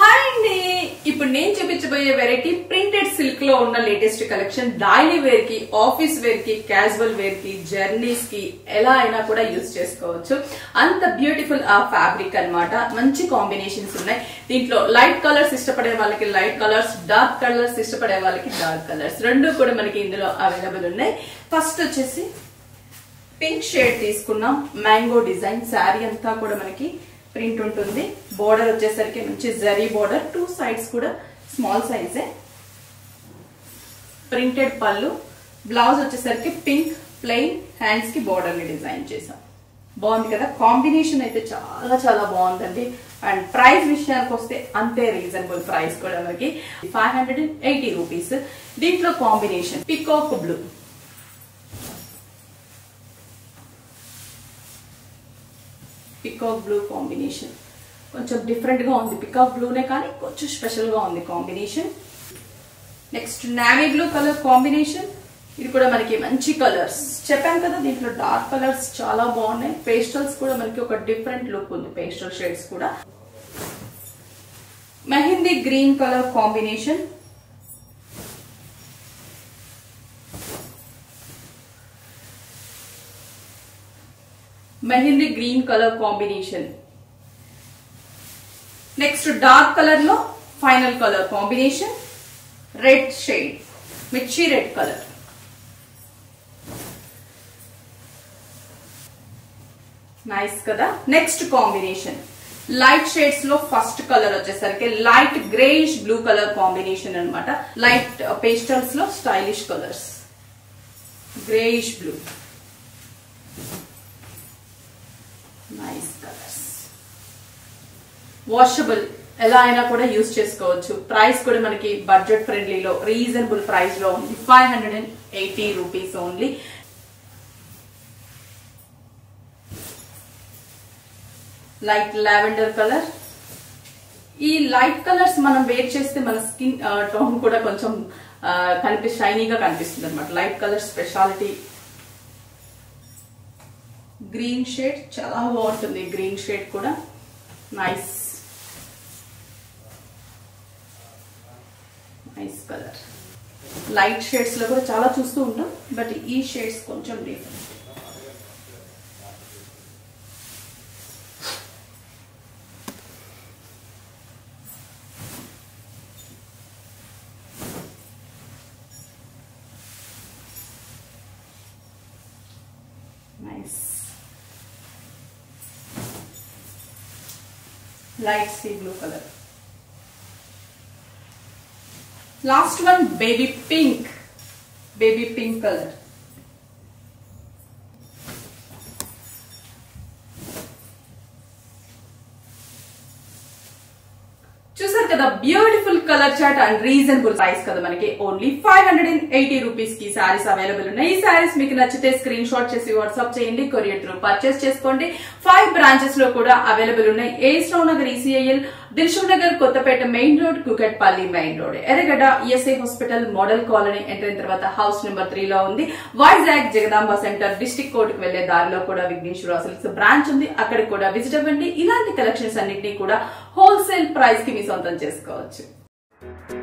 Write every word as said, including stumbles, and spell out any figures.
Hi అండి, ఇప్పుడు నేను చూపించబోయే వెరైటీ ప్రింటెడ్ సిల్క్ లో ఉన్న లేటెస్ట్ కలెక్షన్. డైలీ వేర్ కి, ఆఫీస్ వేర్ కి, క్యాజువల్ వేర్ కి, జర్నీస్ కి ఎలా అయినా కూడా యూజ్ చేసుకోవచ్చు. అంత బ్యూటిఫుల్ ఆ ఫ్యాబ్రిక్ అన్నమాట. మంచి కాంబినేషన్స్ ఉన్నాయి దీంట్లో. లైట్ కలర్స్ ఇష్టపడే వాళ్ళకి లైట్ కలర్స్, డార్క్ కలర్స్ ఇష్టపడే వాళ్ళకి డార్క్ కలర్స్, రెండు కూడా మనకి ఇందులో అవైలబుల్ ఉన్నాయి. ఫస్ట్ వచ్చేసి పింక్ షేడ్ తీసుకున్నాం. మ్యాంగో డిజైన్ శారీ అంతా కూడా మనకి ప్రింట్ ఉంటుంది. బోర్డర్ వచ్చేసరికి మంచి జరీ బోర్డర్, టూ సైడ్స్ కూడా స్మాల్ సైజే. ప్రింటెడ్ పళ్ళు, బ్లౌజ్ వచ్చేసరికి పింక్ ప్లెయిన్, హ్యాండ్స్ కి బోర్డర్ ని డిజైన్ చేసాం. బాగుంది కదా, కాంబినేషన్ అయితే చాలా చాలా బాగుందండి. అండ్ ప్రైస్ విషయానికి వస్తే అంతే రీజనబుల్ ప్రైస్ కూడా మనకి five hundred and eighty rupees. దీంట్లో combination peacock blue, peacock blue combination కొంచెం డిఫరెంట్ గా ఉంది. పికాక్ బ్లూనే కానీ కొంచెం స్పెషల్ గా ఉంది combination. Next navy blue colour combination. ఇది కూడా మనకి మంచి కలర్స్. చెప్పాను కదా దీంట్లో డార్క్ కలర్స్ చాలా బాగున్నాయి. పేస్టల్స్ కూడా మనకి ఒక డిఫరెంట్ లుక్ ఉంది, పేస్టల్ షేడ్స్ కూడా. Mehndi green colour combination. Mehndi green colour combination. Next dark colour లో final colour combination red shade, మిర్చి రెడ్ కలర్. నైస్ కదా. నెక్స్ట్ కాంబినేషన్ లైట్ షేడ్స్ లో ఫస్ట్ కలర్ వచ్చేసరికి light greyish blue colour combination అన్నమాట. Light pastels లో stylish colours, greyish blue, nice colours. Washable, ఎలా అయినా కూడా యూజ్ చేసుకోవచ్చు. ప్రైస్ కూడా మనకి బడ్జెట్ ఫ్రెండ్లీలో రీజనబుల్ ప్రైస్ లో ఉంది. Five hundred and eighty rupees only. Light lavender colour. ఈ లైట్ కలర్స్ మనం వేర్ చేస్తే మన స్కిన్ టోన్ కూడా కొంచెం కనిపి షైనీగా కనిపిస్తుంది అనమాట. Light colour speciality. Green shade చాలా బాగుంటుంది. గ్రీన్ షేడ్ కూడా nice nice colour. Light shades లో కూడా చాలా చూస్తూ ఉంటాం, బట్ ఈ షేడ్స్ కొంచెం different. Nice light sea blue color. Last one baby pink, baby pink color. చూసారు కదా, beautiful colour chart and reasonable price కదా మనకి. Only five hundred and eighty rupees కి సారీస్ అవైలబుల్ ఉన్నాయి. ఈ సారీస్ మీకు నచ్చితే స్క్రీన్ షాట్ చేసి వాట్సాప్ చేయండి, కొరియర్ త్రూ పర్చేస్ చేసుకోండి. ఫైవ్ బ్రాంచెస్ లో కూడా అవైలబుల్ ఉన్నాయి. AS Rao Nagar ECIL, Dilsukh Nagar Kothapet main road, Kukatpally main road, Erragadda ESI hospital model colony enter అయిన తర్వాత హౌస్ నెంబర్ త్రీ లో ఉంది. వైజాగ్ జగదాంబ సెంటర్ డిస్ట్రిక్ట్ కోర్టుకు వెళ్లే దారిలో కూడా విఘ్నేశ్వర సిల్క్స్ బ్రాంచ్ ఉంది, అక్కడికి కూడా విజిట్ అవ్వండి. ఇలాంటి కలెక్షన్స్ అన్నింటినీ కూడా హోల్సేల్ ప్రైస్ కి మీ సొంతం చేసుకోవచ్చు.